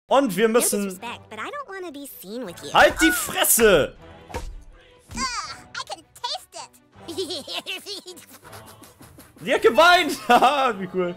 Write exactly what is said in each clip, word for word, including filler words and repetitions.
Und wir müssen... Halt die Fresse! Die hat geweint! Haha, wie cool.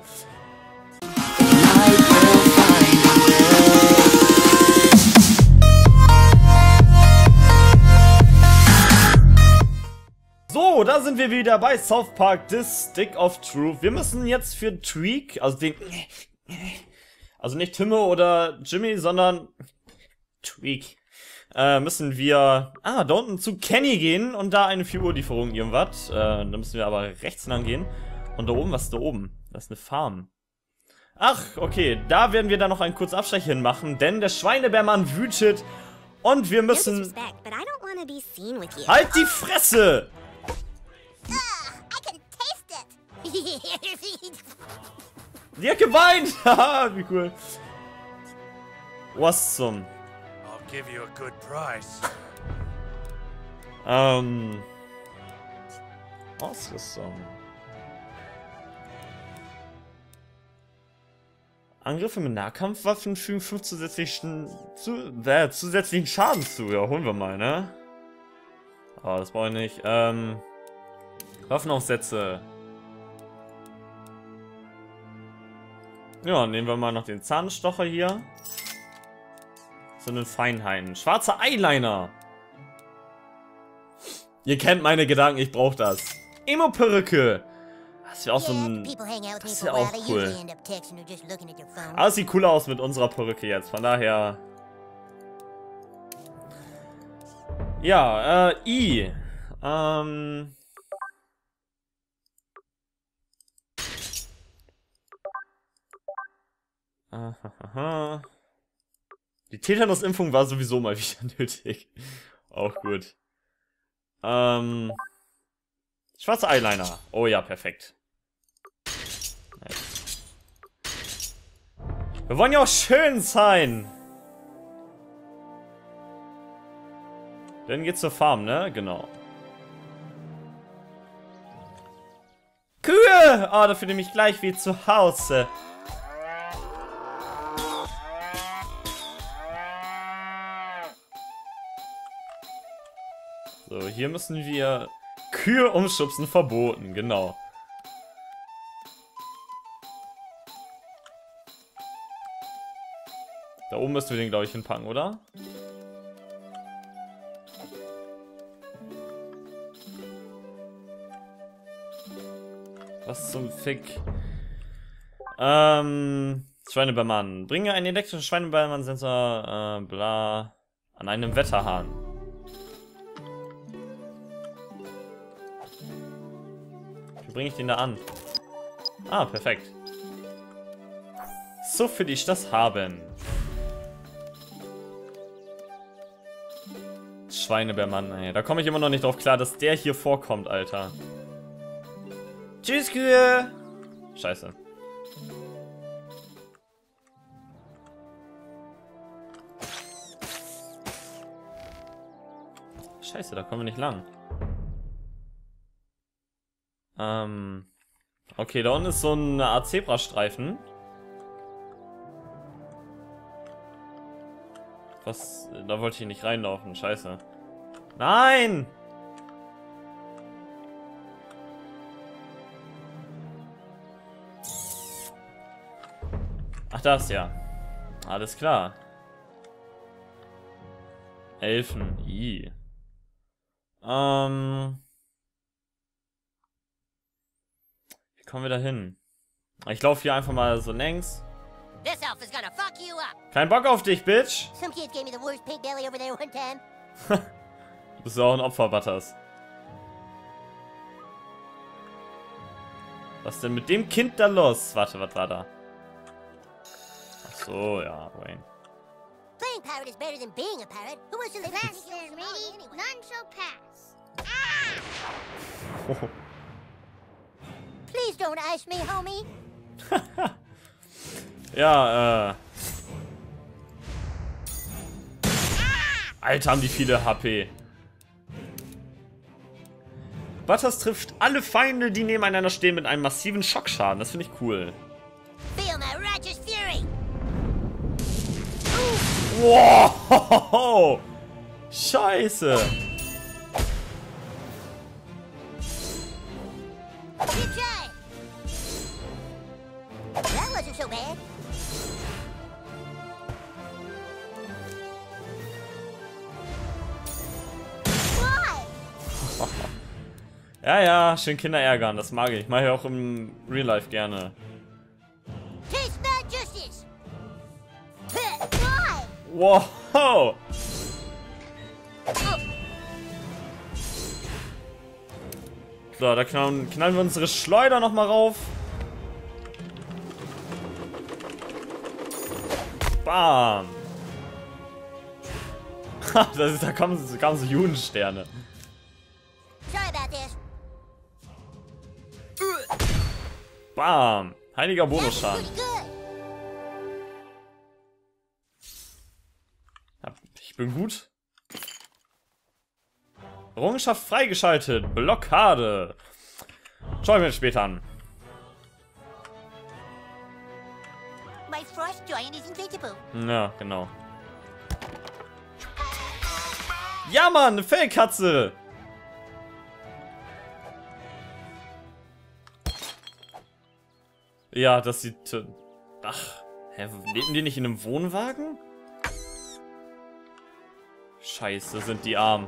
So, da sind wir wieder bei South Park, The Stick of Truth. Wir müssen jetzt für Tweak, also den... Also nicht Timmo oder Jimmy, sondern Tweak. Äh, müssen wir... Ah, da unten zu Kenny gehen und da eine Figurlieferung irgendwas. Äh, da müssen wir aber rechts lang gehen. Und da oben, was ist da oben? Das ist eine Farm. Ach, okay, da werden wir dann noch einen kurzen Abstecher hin machen, denn der Schweinebärmann wütet und wir müssen... Halt die Fresse! Die hat geweint! Haha, wie cool. Was zum... I'll give you a good price. Ähm... Ausrüstung. Angriffe mit Nahkampfwaffen fügen fünf zusätzlichen, zu, äh, zusätzlichen Schaden zu. Ja, holen wir mal, ne? Oh, das brauche ich nicht. Ähm... Waffenaufsätze. Ja, nehmen wir mal noch den Zahnstocher hier. So einen Feinheiten. Schwarzer Eyeliner. Ihr kennt meine Gedanken, ich brauche das. Emo-Perücke. Das wäre auch so ein... Das wäre auch cool. Aber es sieht cooler aus mit unserer Perücke jetzt, von daher... Ja, äh, I. Ähm... Ahaha. Die Tetanus-Impfung war sowieso mal wieder nötig. Auch gut. Ähm... Schwarzer Eyeliner. Oh ja, perfekt. Wir wollen ja auch schön sein. Dann geht's zur Farm, ne? Genau. Kühe! Oh, da fühle ich mich gleich wie zu Hause. So, hier müssen wir... Kühe umschubsen verboten, genau. Da oben müssen wir den, glaube ich, hinpacken, oder? Was zum Fick? Ähm... Schweinebärmann. Bringe einen elektrischen Schweinebärmann-Sensor, äh, bla... an einem Wetterhahn. Wie bringe ich den da an? Ah, perfekt. So will ich das haben. Schweinebärmann, ey. Da komme ich immer noch nicht drauf klar, dass der hier vorkommt, Alter. Tschüss, Kühe! Scheiße. Scheiße, da kommen wir nicht lang. Ähm... Okay, da unten ist so eine Art Zebrastreifen. Was? Da wollte ich nicht reinlaufen. Scheiße. Nein! Ach, das ja. Alles klar. Elfen. I. Ähm... Wie kommen wir da hin? Ich laufe hier einfach mal so längs. Kein Bock auf dich, Bitch! Du bist ja auch ein Opfer, Butters. Was denn mit dem Kind da los? Warte, was war da? Ach so, ja, Wayne. Playing pirate is better than being a pirate. Who wants to live fast? None shall pass. Oh. Please don't ice me, homie. Ja, äh. Alter, haben die viele H P. Butters trifft alle Feinde, die nebeneinander stehen, mit einem massiven Schockschaden. Das finde ich cool. Feel my righteous fury. Wow! Scheiße! Good try. That wasn't so bad. Why? Ja, ja, schön Kinder ärgern, das mag ich. Mache ich auch im Real Life gerne. Taste my justice. Why? Wow! Oh. So, da knallen, knallen wir unsere Schleuder nochmal rauf. Bam! Ha, das ist, da kommen, da kamen so Judensterne. Sorry about this. Bam! Heiliger That was Bonusschaden. pretty good. Ja, ich bin gut. Errungenschaft freigeschaltet. Blockade. Schauen wir uns später an. My frost giant is invisible. Ja, genau. Ja, Mann, eine Fellkatze. Ja, das sieht... äh, Ach, hä, leben die nicht in einem Wohnwagen? Scheiße, sind die arm.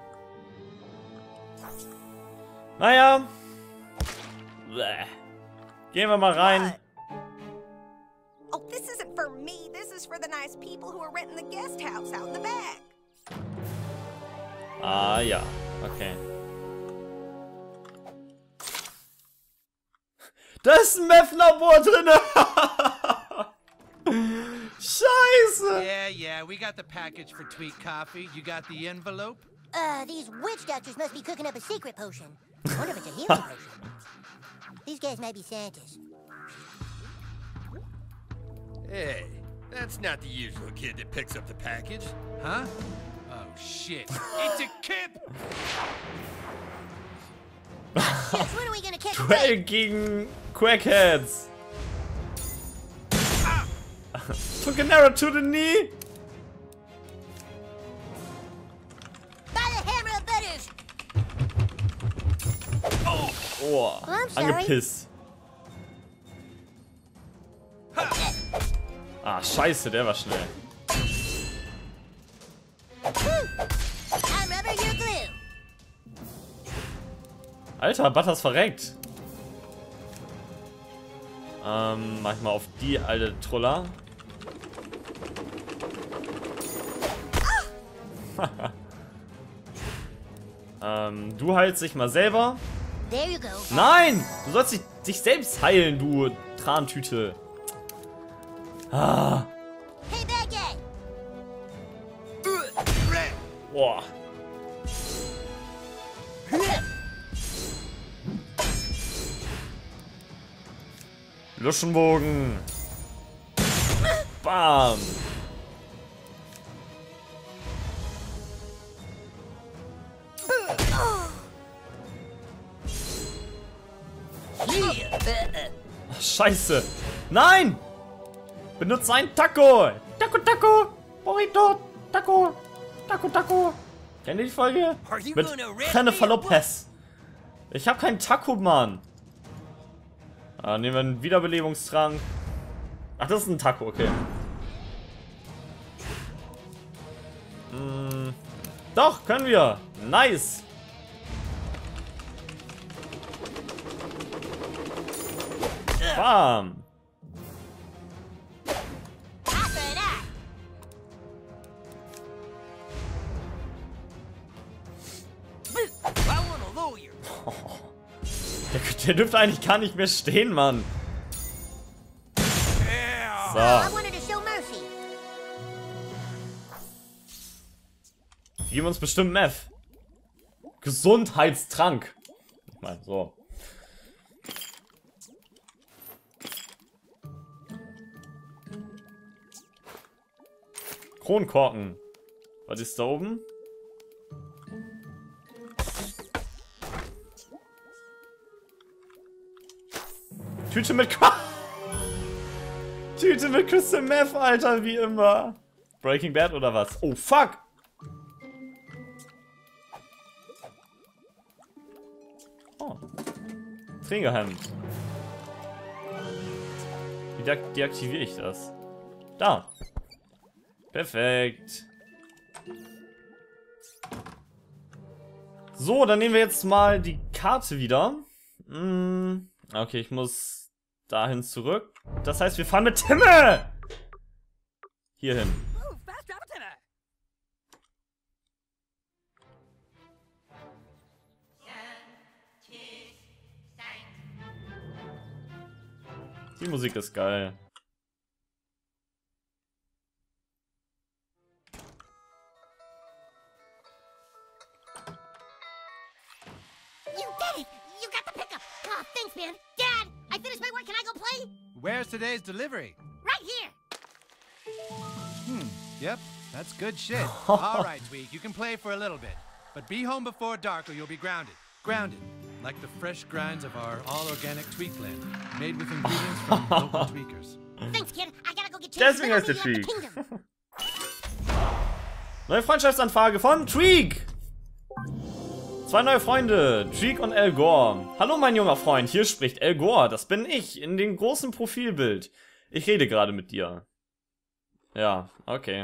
Naja. Bäh. Gehen wir mal rein. Oh, this isn't for me. This is for the nice people who are renting the guest house out in the back. Ah, ja. Okay. Da ist ein Meth-Labor drin. Scheiße. Yeah, yeah, we got the package for Tweak Coffee. You got the envelope? Uh, these witch doctors must be cooking up a secret potion. I wonder if it's a healing potion. These guys might be scientists. Hey, that's not the usual kid that picks up the package. Huh? Oh, shit. It's a Kip! Yes, when are we gonna catch a Duell break? gegen Quackheads. Took an arrow to the knee. By the hammer of butters! Oh, I'm sorry. angepisst. Ah, scheiße, der war schnell. I'm rubber, you're glue. Alter, Butters verreckt. Ähm, mach ich mal auf die alte Truller. ähm, du heilst dich mal selber. There you go. Nein! Du sollst dich, dich selbst heilen, du Trantüte. Ah. Hey, bad guy! Boah. Luschenbogen. Bam. Ach, scheiße. Nein! Benutze ein Taco. Taco, Taco. Burrito. Taco. Taco, Taco. Kennt ihr die Folge? Are you Mit gonna rip Jennifer me or Lopez. Ich habe keinen Taco, Mann. Ah, nehmen wir einen Wiederbelebungstrank. Ach, das ist ein Taco, okay. Hm. Doch, können wir. Nice. Bam. I want a lawyer. Der, der dürfte eigentlich gar nicht mehr stehen, Mann. Yeah. I So. wanted to show mercy. Geben uns bestimmt Meth. Gesundheitstrank. Ich meine, so. Kronkorken. Was ist da oben? Tüte mit Qua Tüte mit Crystal Meth, Alter, wie immer. Breaking Bad oder was? Oh, fuck! Oh. Trägerhemd. Wie de deaktiviere ich das? Da. Perfekt. So, dann nehmen wir jetzt mal die Karte wieder. Hm, okay, ich muss dahin zurück. Das heißt, wir fahren mit Timme! Hier hin. Die Musik ist geil. You did it! You got the pickup! Oh, thanks, man. Dad, I finished my work. Can I go play? Where's today's delivery? Right here! Hmm, yep, that's good shit. All right, Tweak, you can play for a little bit. But be home before dark or you'll be grounded. Grounded, like the fresh grinds of our all-organic Tweakland, made with ingredients from local tweakers. Thanks, kid. I gotta go get Deswegen heißt der Tweak. Neue Freundschaftsanfrage von Tweak. Zwei neue Freunde, Tweak und El Gore. Hallo mein junger Freund, hier spricht El Gore, das bin ich, in dem großen Profilbild. Ich rede gerade mit dir. Ja, okay.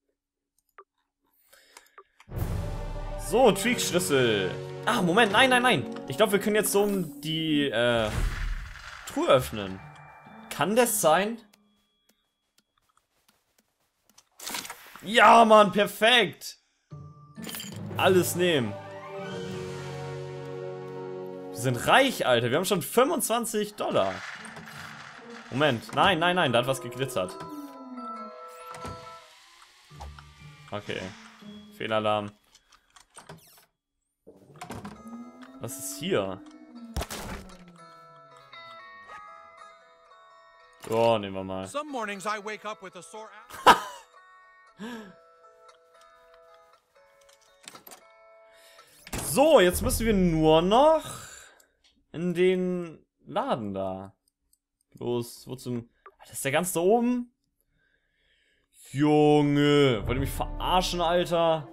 So, Tweak-Schlüssel. Ah, Moment, nein, nein, nein. Ich glaube, wir können jetzt so um die äh, Truhe öffnen. Kann das sein? Ja, Mann, perfekt. Alles nehmen. Wir sind reich, Alter. Wir haben schon fünfundzwanzig Dollar. Moment. Nein, nein, nein. Da hat was geglitzert. Okay. Fehlalarm. Was ist hier? Oh, nehmen wir mal. Some mornings I wake up with a sore So, jetzt müssen wir nur noch in den Laden da. Los, wo zum... Das ist der ganz da oben? Junge, wollt ihr mich verarschen, Alter?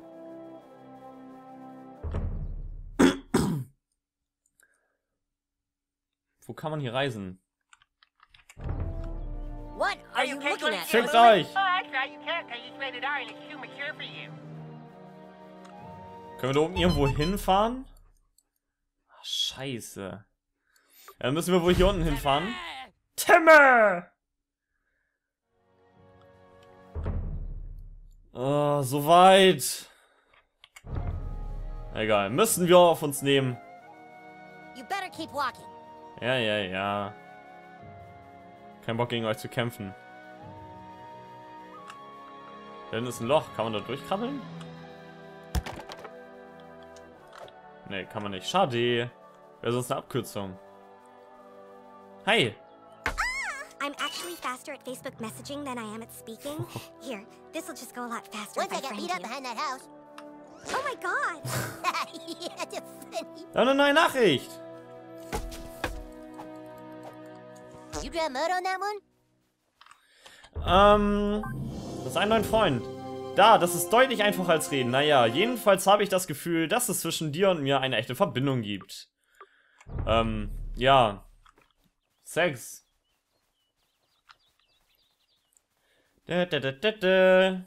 Wo kann man hier reisen? What are you looking at? Fickt euch! Können wir da oben irgendwo hinfahren? Ach, scheiße. Ja, dann müssen wir wohl hier unten hinfahren. Timme! Oh, so weit. Egal, müssen wir auf uns nehmen. You better keep walking. Ja, ja, ja. Kein Bock gegen euch zu kämpfen. Da hinten ist ein Loch. Kann man da durchkrabbeln? Ne, kann man nicht. Schade. Wäre sonst eine Abkürzung. Hi. I'm actually faster at Facebook messaging than I am at speaking. Here, this will just go a lot faster Once if I I got friend beat up you. behind that house. Oh my god! Yeah, that's funny. Da eine neue Nachricht. You drop mud on that one? Ähm, das ist ein neuer Freund. Da, das ist deutlich einfacher als reden. Naja, jedenfalls habe ich das Gefühl, dass es zwischen dir und mir eine echte Verbindung gibt. Ähm, ja. Sex. Da, da, da, da, da.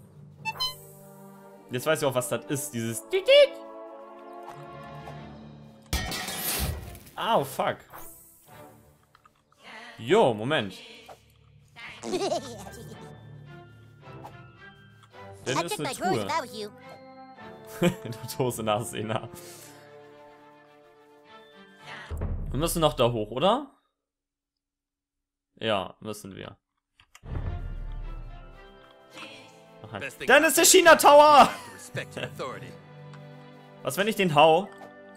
Jetzt weiß ich auch, was das ist. Dieses... Au, fuck. Jo, Moment. Das I'd ist check my eine drawers if Truhe. I was you. Du Dose Nachsehner. Wir müssen noch da hoch, oder? Ja, müssen wir. Ach, dann ist der China Tower! Respect your authority. Was, wenn ich den hau?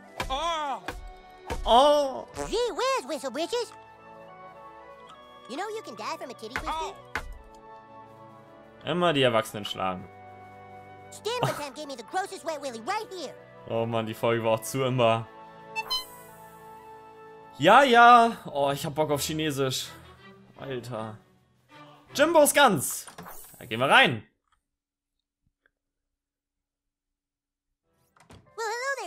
Oh! Gee whiz, Whistle Britches. You know you can die from a titty twister? Immer die Erwachsenen schlagen. Stan one time gave me the grossest wet willy right here. Oh Mann, die Folge war auch zu immer. Ja, ja. Oh, ich hab Bock auf Chinesisch. Alter. Jimbo's Gans. Da gehen wir rein.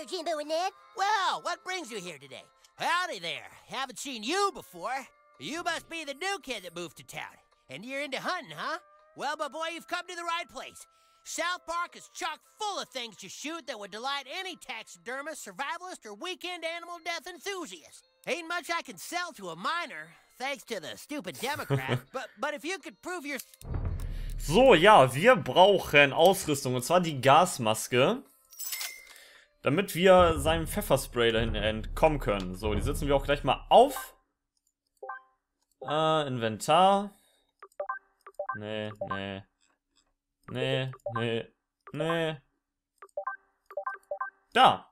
there, Jimbo and Ned. Well, what brings you here today? Howdy there. Haven't seen you before. You must be the new kid that moved to town. And you're into hunting, huh? Well, my boy, you've come to the right place. South Park is chock full of things to shoot that would delight any taxidermist, survivalist, or weekend animal death enthusiast. Ain't much I can sell to a minor, thanks to the stupid Democrat, but, but if you could prove your... So, ja, wir brauchen Ausrüstung, und zwar die Gasmaske, damit wir seinem Pfefferspray dahin entkommen können. So, die setzen wir auch gleich mal auf. Äh, Inventar. Nee, nee. Nee, nee, nee. Da.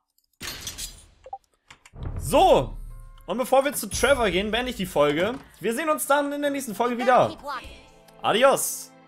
So. Und bevor wir zu Trevor gehen, beende ich die Folge. Wir sehen uns dann in der nächsten Folge wieder. Adios.